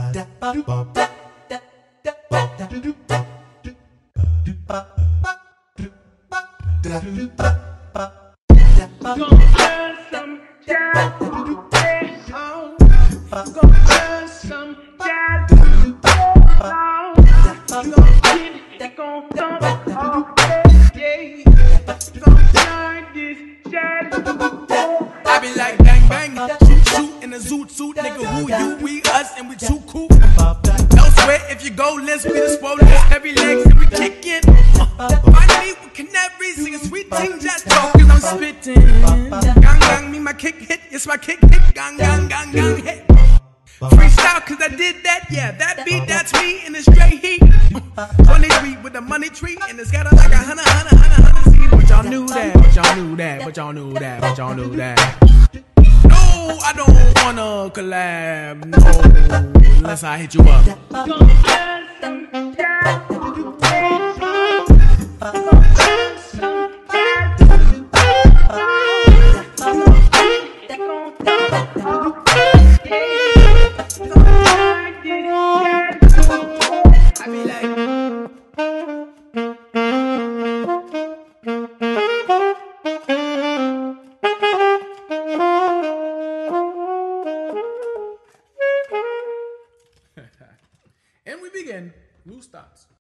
I be like bang bang, shoot shoot in a zoot suit, nigga. Who you? We us, and we too cool. Elsewhere, if you go, let's be the swollen, heavy legs, and we kick it. Find me with canaries, singing sweet ting, just talking, I'm spitting. Gang gang, me my kick hit, yes my kick hit, gang gang gang gang hit. Freestyle, cause I did that, yeah, that beat, that's me in the straight heat. 23 with the money tree, and it's got a like a hundred seed. But y'all knew that, but y'all knew that, but y'all knew that, but y'all knew that. No, I don't wanna collab, no, unless I hit you up. I be like, and we begin. Loose thoughts.